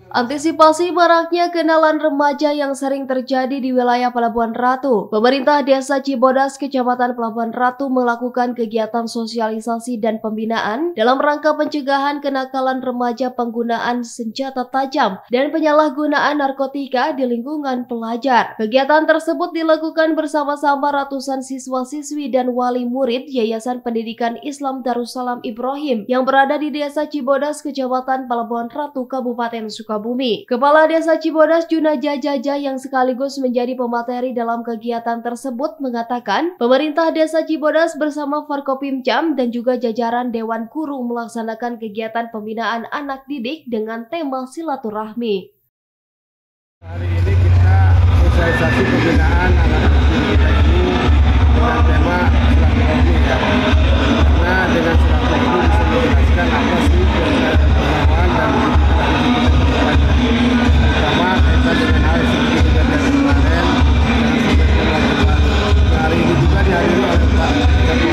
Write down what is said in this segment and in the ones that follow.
Antisipasi maraknya kenalan remaja yang sering terjadi di wilayah Pelabuhan Ratu, pemerintah Desa Cibodas, Kecamatan Pelabuhan Ratu melakukan kegiatan sosialisasi dan pembinaan dalam rangka pencegahan kenakalan remaja penggunaan senjata tajam dan penyalahgunaan narkotika di lingkungan pelajar. Kegiatan tersebut dilakukan bersama-sama ratusan siswa-siswi dan wali murid Yayasan Pendidikan Islam Darussalam Ibrahim yang berada di Desa Cibodas, Kecamatan Pelabuhan Ratu, Kabupaten Sukabumi. Kepala Desa Cibodas Junaja Jaja yang sekaligus menjadi pemateri dalam kegiatan tersebut mengatakan pemerintah Desa Cibodas bersama Forkopimcam dan juga jajaran Dewan Guru melaksanakan kegiatan pembinaan anak didik dengan tema silaturahmi. Hari ini kita sosialisasi pembinaan anak-anak kita ini dengan tema silaturahmi ya. Karena dengan silaturahmi bisa menjelaskan apa sih pengalaman dan terutama kaitan dengan hal seperti kejadian kemarin hari ini juga dihadiri oleh Pak Ketua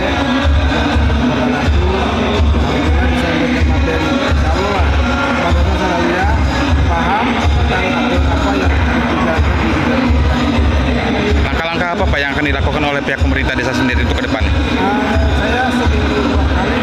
bisa memberikan materi insyaallah Bapak Salawia paham tentang apa yang dikerjakan di bidang ini. Langkah-langkah apa Pak yang akan dilakukan oleh pihak pemerintah desa sendiri untuk ke depan? Saya seminggu 2 kali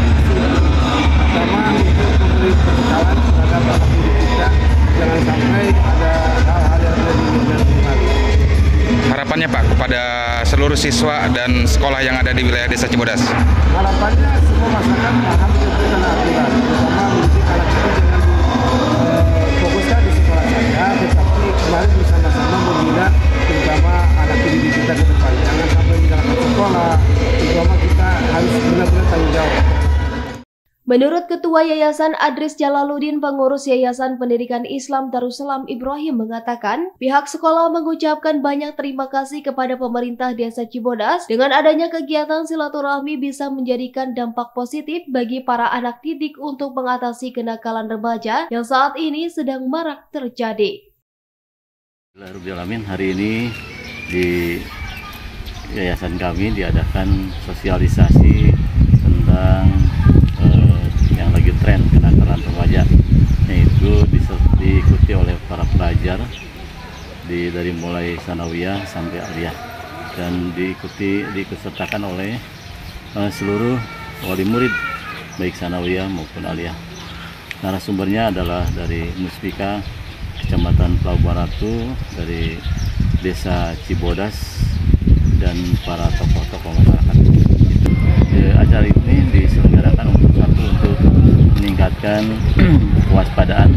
pertama untuk memberi pembekalan terhadap anak didik kita, jangan sampai ada hal-hal yang diinginkan kembali. Harapannya Pak kepada seluruh siswa dan sekolah yang ada di wilayah Desa Cibodas. Harapannya semua masyarakat paham tentang aturan, terutama mendidik anak kita jangan fokuskan di sekolah saja, tetapi kemarin bersama-sama membina terutama anak didik kita ke depan. Jangan sampai meninggalkan sekolah, terutama kita harus benar-benar tanggung jawab. Menurut Ketua Yayasan Adris Jalaluddin, pengurus Yayasan Pendidikan Islam Darussalam Ibrahim mengatakan, pihak sekolah mengucapkan banyak terima kasih kepada pemerintah Desa Cibodas dengan adanya kegiatan silaturahmi bisa menjadikan dampak positif bagi para anak didik untuk mengatasi kenakalan remaja yang saat ini sedang marak terjadi. Alhamdulillah, hari ini di yayasan kami diadakan sosialisasi tentang yang lagi tren kenakalan remaja, yaitu diikuti oleh para pelajar dari mulai sanawiyah sampai aliyah dan diikutsertakan oleh seluruh wali murid baik sanawiyah maupun aliyah. Narasumbernya adalah dari Muspika Kecamatan Pelabuhan Ratu, dari Desa Cibodas dan para tokoh-tokoh masyarakat. Acara ini diselenggarakan untuk meningkatkan kewaspadaan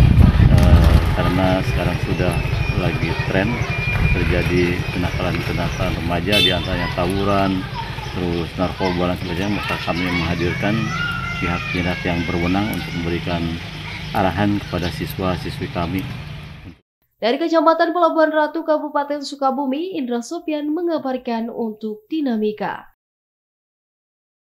karena sekarang sudah lagi tren terjadi kenakalan remaja, di antaranya tawuran, terus narkoba dan sebagainya. Maka kami menghadirkan pihak-pihak yang berwenang untuk memberikan arahan kepada siswa-siswi kami. Dari Kecamatan Pelabuhan Ratu, Kabupaten Sukabumi, Indra Sopyan mengabarkan untuk Dinamika.